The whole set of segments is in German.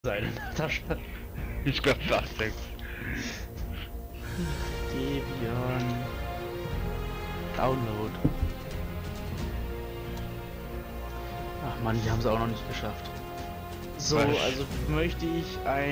Seine Tasche. Ich glaube, das denkt. Debian. Download. Ach man, die haben es auch noch nicht geschafft. So, Was? also möchte ich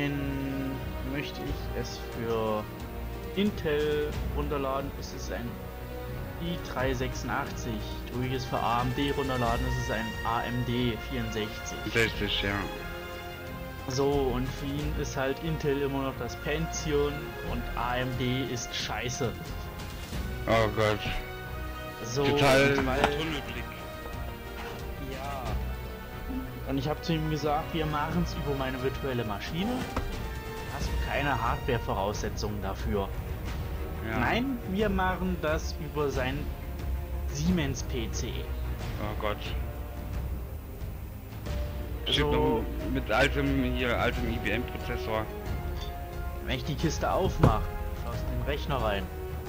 es für Intel runterladen, ist es ein i386. Tue ich es für AMD runterladen, ist es ein AMD 64. 60, ja. So, und für ihn ist halt Intel immer noch das Pentium und AMD ist scheiße. Oh Gott. So, Total und weil, Tunnelblick. ja. Und ich habe zu ihm gesagt, wir machen es über meine virtuelle Maschine. Hast du keine Hardware-Voraussetzungen dafür? Ja. Nein, wir machen das über sein Siemens-PC. Oh Gott. Steht So, noch mit altem IBM-Prozessor. wenn ich die Kiste aufmache, schaust du in den Rechner rein.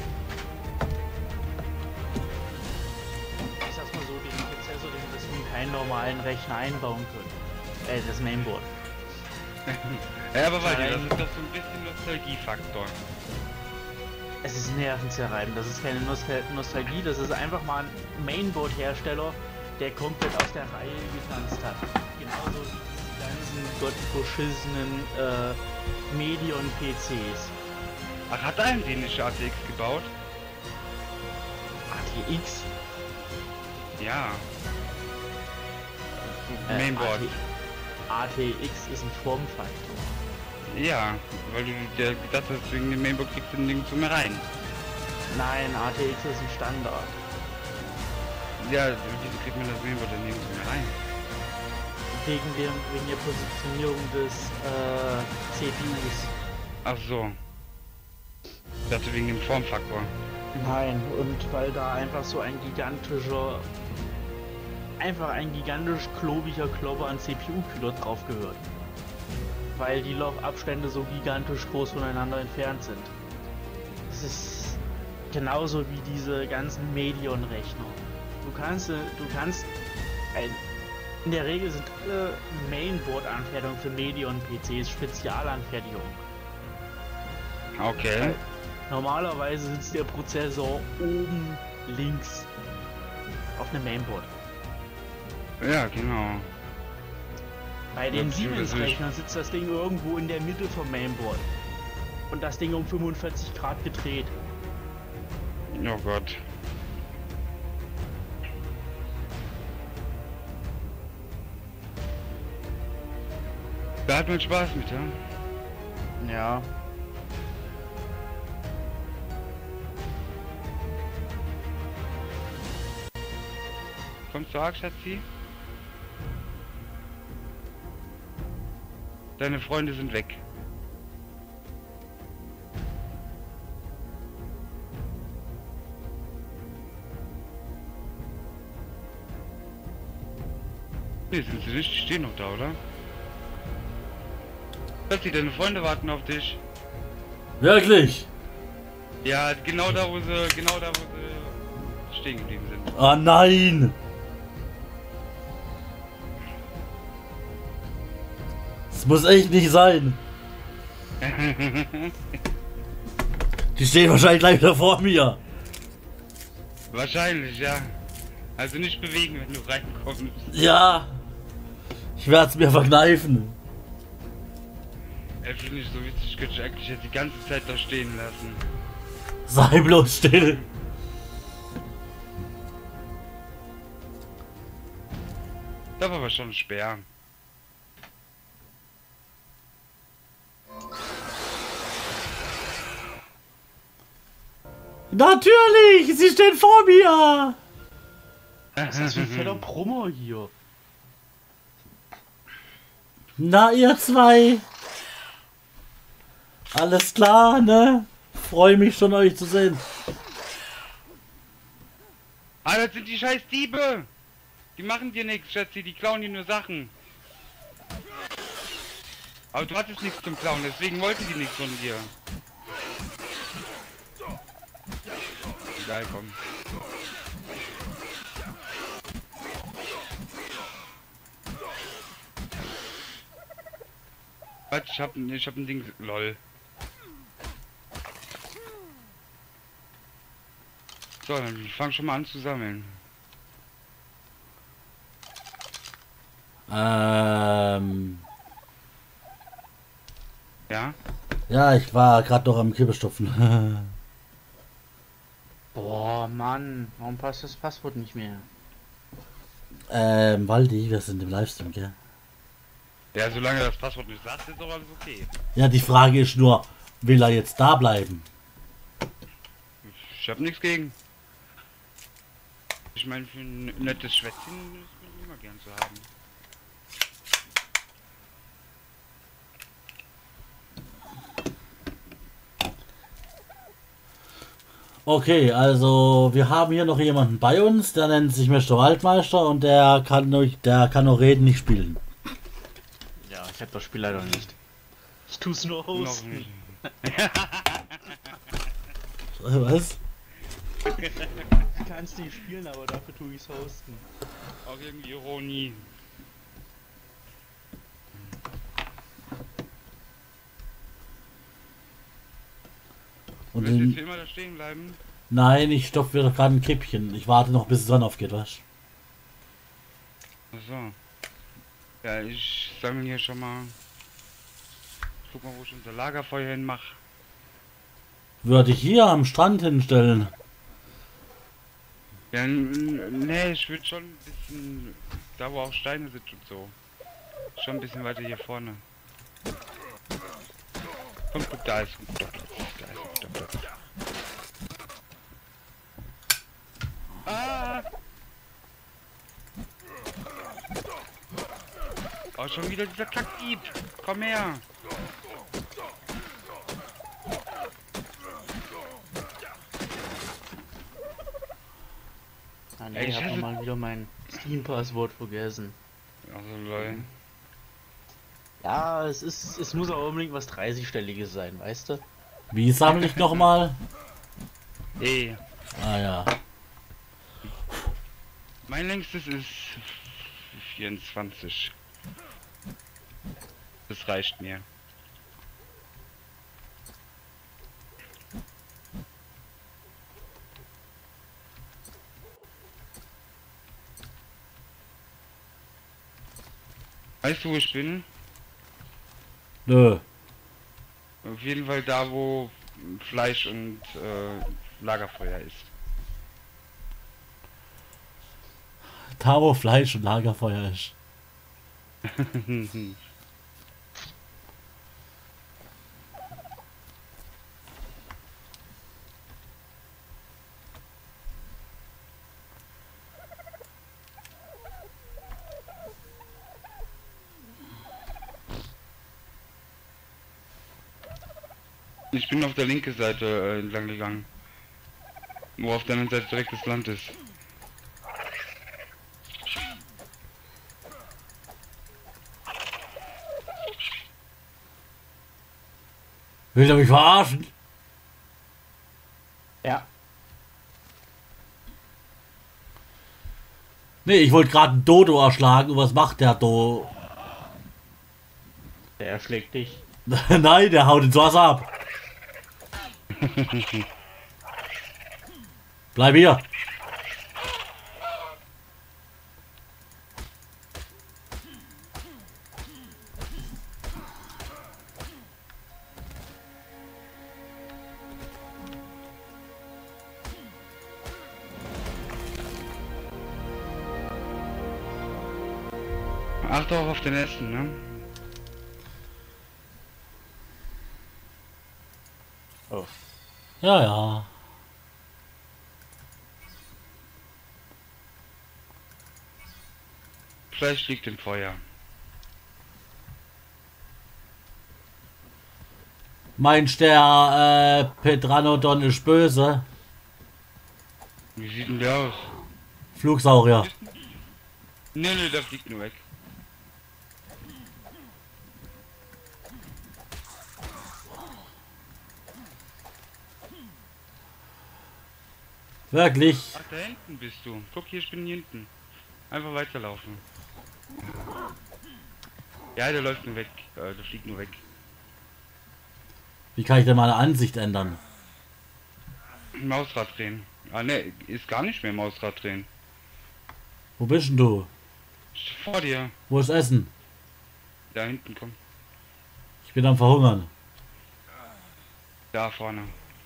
Ich sag's mal so, den Prozessor, den wirst du in keinen normalen Rechner einbauen können. Das Mainboard. Ja, aber warte, das Nein. ist doch so ein bisschen Nostalgiefaktor. Es ist nervenzerreibend, das ist keine Nostalgie, das ist einfach mal ein Mainboard-Hersteller, der komplett aus der Reihe getanzt hat. Genauso wie diese ganzen gottverschissenen Medion-PCs. Ach, hat AMD nicht ATX gebaut? ATX? Ja. Mainboard. ATX ist ein Formfaktor. Ja, weil du dir gedacht hast, wegen dem Mainboard kriegst du den nirgendwo mehr rein. Nein, ATX ist ein Standard. Ja, wieso kriegt man das Mainboard denn nirgendwo mehr rein? Wegen der Positionierung des CPUs. Ach so. Ich dachte wegen dem Formfaktor. Nein, und weil da einfach so ein gigantisch klobiger Klopper an CPU-Kühler drauf gehört. Weil die Lochabstände so gigantisch groß voneinander entfernt sind. Es ist genauso wie diese ganzen Medion-Rechner. In der Regel sind alle Mainboard-Anfertigungen für Medion-PCs Spezialanfertigungen. Okay. Normalerweise sitzt der Prozessor oben links auf einem Mainboard. Ja, genau. Bei den Ja, Siemens-Rechnern sitzt das Ding irgendwo in der Mitte vom Mainboard. Und das Ding um 45 Grad gedreht. Oh Gott. Da hat man Spaß mit, ja? Ja. Kommst du arg, Schatzi? Deine Freunde sind weg. Nee, sind sie nicht, die stehen noch da, oder? Schatzi, deine Freunde warten auf dich. Wirklich? Ja, genau da, wo sie stehen geblieben sind. Oh nein! Das muss echt nicht sein. Die stehen wahrscheinlich gleich wieder vor mir. Wahrscheinlich, ja. Also nicht bewegen, wenn du reinkommst. Ja. Ich werde es mir verkneifen. Ey, finde ich so witzig, könnte ich eigentlich jetzt die ganze Zeit da stehen lassen. Sei bloß still. Das war aber schon schwer. Natürlich! Sie stehen vor mir! Was ist das für ein fetter Brummer hier? Na, ihr zwei. Alles klar, ne? Freue mich schon, euch zu sehen. Ah, das sind die scheiß Diebe! Die machen dir nichts, Schatzi, die klauen dir nur Sachen. Aber du hattest nichts zum Klauen, deswegen wollten die nichts von dir. Egal, komm. Warte, ich hab ein Ding. Lol. So, dann fang schon mal an zu sammeln. Ja? Ja, ich war gerade noch am Kippestopfen. Boah, Mann, warum passt das Passwort nicht mehr? Waldi, wir sind im Livestream, gell? Ja, solange das Passwort nicht sagt, ist doch alles okay. Ja, die Frage ist nur, will er jetzt da bleiben? Ich hab nichts gegen. Ich meine, für ein nettes Schwätzchen ist man immer gern zu haben. Okay, also wir haben hier noch jemanden bei uns, der nennt sich Mr. Waldmeister und der kann auch reden, nicht spielen. Ja, ich hab das Spiel leider nicht. Ich tu's nur Noch hosten. nicht. Was? Ich kann's nicht spielen, aber dafür tue ich's hosten. Auch irgendwie Ironie. Und Willst du jetzt den, für immer da stehen bleiben? nein, ich stopfe wieder gerade ein Kippchen. Ich warte noch, bis die Sonne aufgeht, was? Achso. Ja, ich sammle hier schon mal. Ich guck mal, wo ich unser Lagerfeuer hin mache. Würde ich hier am Strand hinstellen. Ja, nee, ich würde schon ein bisschen. Da, wo auch Steine sind und so. Schon ein bisschen weiter hier vorne. Komm, guck, da ist ein guter Platz. Da ist ein guter Platz. Ah! Oh, schon wieder dieser Kackdieb! Komm her! Ah, nee, Ey, ich hab Scheiße. mal wieder mein Steam-Passwort vergessen. Also, lol. Ja, es muss auch unbedingt was 30-stelliges sein, weißt du? Wie sammle ich nochmal? Ey, Ah ja. mein längstes ist 24. Das reicht mir. Weißt du, wo ich bin? Nö. Auf jeden Fall da, wo Fleisch und Lagerfeuer ist. Da wo Fleisch und Lagerfeuer ist. Ich bin auf der linken Seite entlang gegangen. Wo auf der anderen Seite direkt das Land ist. Will er mich verarschen? Ja. Nee, ich wollte gerade einen Dodo erschlagen. Und was macht der Do? Der erschlägt dich. Nein, der haut ins Wasser ab. Bleib hier. Achte auch auf den Essen, ne? Oh. Ja, ja. Fleisch liegt im Feuer. Meinst der Pedranodon ist böse? Wie sieht denn der aus? Flugsaurier. Nee, der fliegt nur weg. Wirklich? Ach, da hinten bist du. Guck, hier, ich bin hier hinten. Einfach weiterlaufen. Ja, der läuft nur weg. Der fliegt nur weg. Wie kann ich denn meine Ansicht ändern? Mausrad drehen. Ah ne, ist gar nicht mehr Mausrad drehen. Wo bist denn du? Vor dir. Wo ist Essen? Da hinten, komm. Ich bin am Verhungern. Da vorne.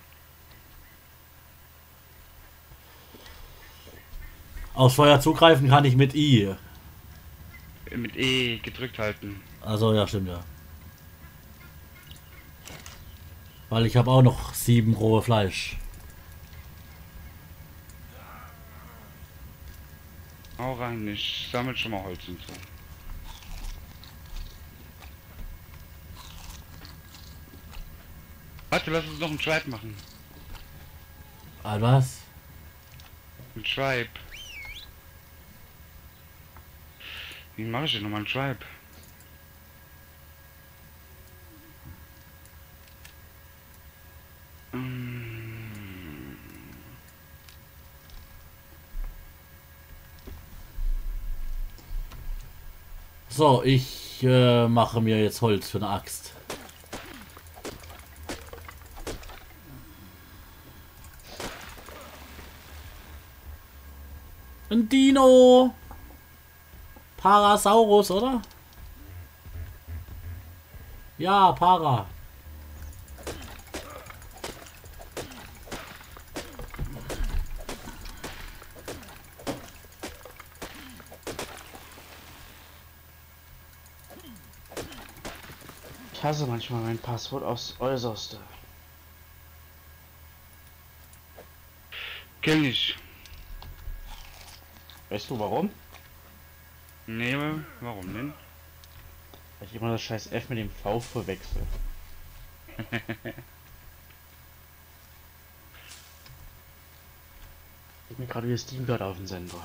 Aufs Feuer zugreifen kann ich mit I. Mit E gedrückt halten. Also ja, stimmt ja. Weil ich habe auch noch 7 rohe Fleisch. Hau rein, ich sammle schon mal Holz und so. Warte, lass uns noch einen Tribe machen. Ah, was? Ein Tribe. Wie mache ich denn nochmal einen Tribe? So, ich mache mir jetzt Holz für eine Axt. Ein Dino! Parasaurus, oder? Ja, Para. Ich hasse manchmal mein Passwort aufs Äußerste. Kenn ich. Weißt du warum? Nee, warum denn? Weil ich immer das scheiß F mit dem V verwechsel. Ich bin gerade wieder Steam gerade auf dem Sender.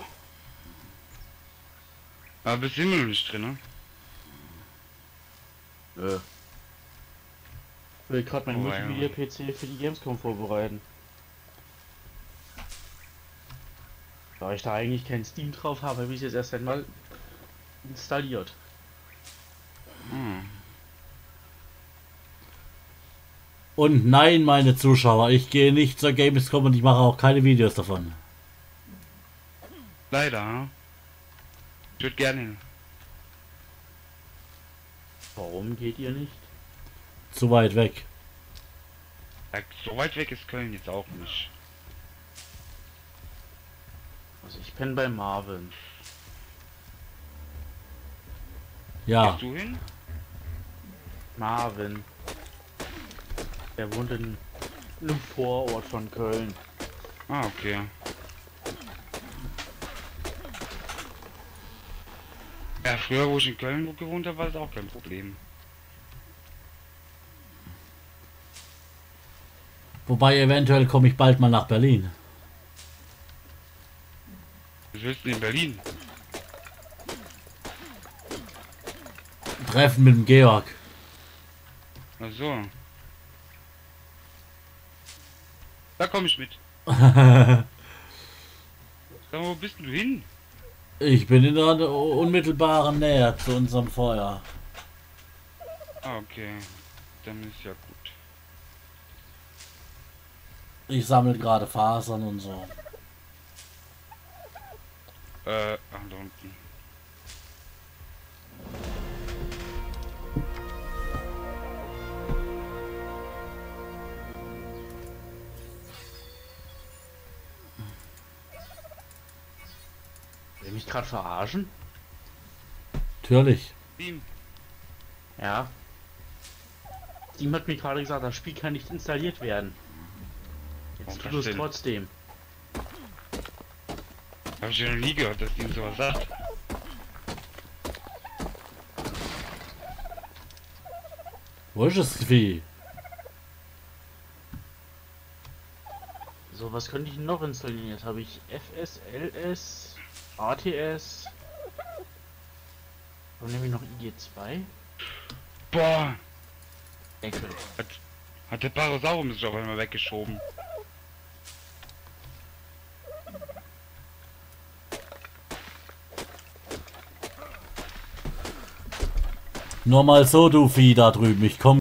Aber bist du immer noch nicht drin, ne? Ich will gerade meinen Oh, ja. Multimedia-PC für die Gamescom vorbereiten. Da ich da eigentlich kein Steam drauf habe, habe ich es jetzt erst einmal installiert. Hm. Und nein, meine Zuschauer, ich gehe nicht zur Gamescom und ich mache auch keine Videos davon. Leider, hm? Ich würde gerne hin. Warum geht ihr nicht? Zu weit weg. Ja, so weit weg ist Köln jetzt auch nicht. Also ich penne bei Marvin. Ja, Gehst du hin? Marvin. Der wohnt in einem Vorort von Köln. Ah, okay. Ja, früher, wo ich in Köln gewohnt habe, war das auch kein Problem. wobei eventuell komme ich bald mal nach Berlin. Was willst du in Berlin? Treffen mit dem Georg. Ach so. Da komme ich mit. Sag mal, wo bist denn du hin? Ich bin in der unmittelbaren Nähe zu unserem Feuer. Ah, okay. Dann ist ja gut. Ich sammle gerade Fasern und so. Ach, da unten. Will mich gerade verarschen? Natürlich. Team. Ja. Steam hat mir gerade gesagt, das Spiel kann nicht installiert werden. Jetzt tut es denn? trotzdem. Hab ich ja noch nie gehört, dass die ihm sowas sagt. Wo ist das Vieh? So, was könnte ich noch installieren? Jetzt habe ich FS, LS, ATS. Und nehme ich noch IG2. Boah! Enkel. Hat der Parasaurus sich auf einmal weggeschoben. Nur mal so, du Vieh da drüben. Ich komme